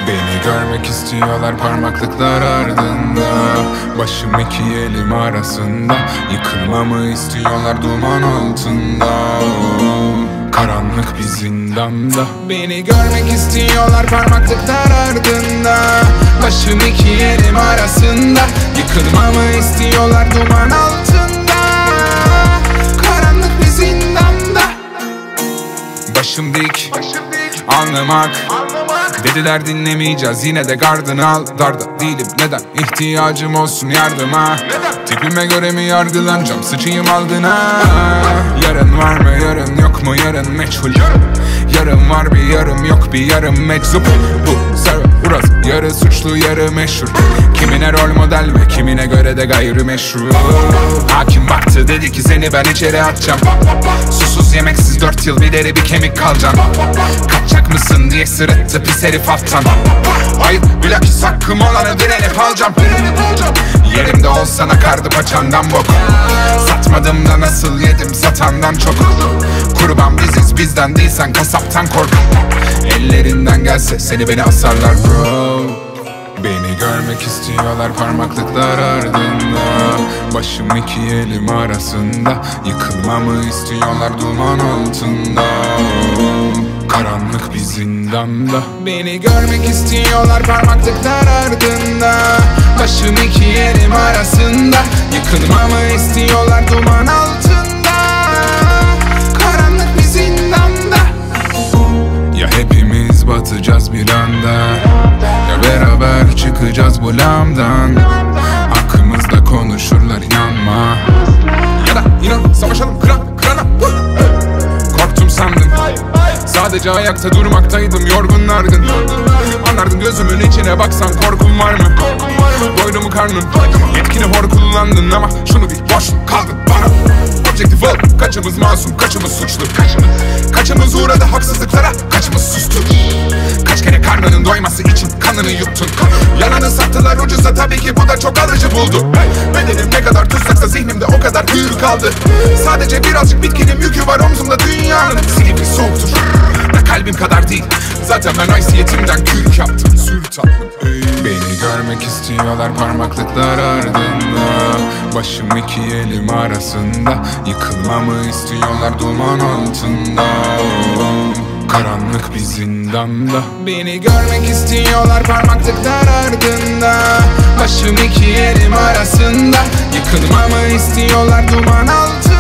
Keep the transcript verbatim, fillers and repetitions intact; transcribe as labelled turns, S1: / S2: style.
S1: Beni görmek istiyorlar parmaklıklar ardında. Başım iki elim arasında. Yıkılmamı istiyorlar duman altında. Karanlık bir zindanda. Beni görmek istiyorlar parmaklıklar ardında. Başım iki elim arasında. Yıkılmamı istiyorlar duman altında. Karanlık bir zindanda. Başım dik, anlamak. Dediler dinlemeyeceğiz, yine de gardını al. Darda değilim, neden? İhtiyacım olsun yardıma. Tipime göre mi yargılanacağım, sıçayım aldına. Yarın var mı, yarın yok mu, yarın meçhul. Yarın var bir yarım, yok bir yarım meczup. Bu server burası, yarı suçlu yarı meşhur. Kimine rol model ve kimine göre de gayrimeşru. Hakim baktı, dedi ki seni ben içeri atacağım. Susuz yemeksiz dört yıl bir deri bir kemik kalacaksın. Kaçacak mısın diye sırıttı pis herif haftan. Hayır bilakis hakkım olanı direnip alacağım. Yerimde olsan akardı paçandan bok. Satmadım da nasıl yedim satandan çok. Kurban biziz, bizden değilsen kasaptan kork. Ellerinden gelse seni beni asarlar bro. Beni görmek istiyorlar parmaklıklar ardında. Başım iki elim arasında. Yıkılmamı istiyorlar duman altında. Karanlık bir zindanda. Beni görmek istiyorlar parmaklıklar ardında. Başım iki elim arasında. Yıkılmamı istiyorlar duman altında. Karanlık bir zindanda. Ya hepimiz batacağız bir anda, ya beraber çıkacağız bu lambdan. Hakkımızda konuşurlar inanma. Ya da inan savaşalım kıran kırana. Korktum sandım, sadece ayakta durmaktaydım yorgun argın. Anlardın gözümün içine baksan korkum var mı? Doydu mu karnın? Yetkini hor kullandın ama şunu bir boşluk kaldın bana. Objektif ol, kaçımız masum, kaçımız suçlu. Kaçımız uğradı haksızlıklara, kaçımız sustu. Kaç kere karnının doyması için kanını yuttun. Yalanı sattılar ucuza, tabii ki bu da çok alıcı buldu. Bedenim ne kadar tutsaksa zihnimde o kadar hür kaldı. Sadece birazcık bitkinin yükü var omzumda dünyanın. Silivri soğuktur da kalbim kadar değil. Zaten ben haysiyetimden kürk yaptım, sürt aldım. Beni görmek istiyorlar parmaklıklar ardında. Başım iki elim arasında. Yıkılmamı istiyorlar duman altında. Karanlık bir zindanda. Beni görmek istiyorlar parmaklıklar ardında. Başım iki elim arasında. Yıkılmamı istiyorlar duman altında.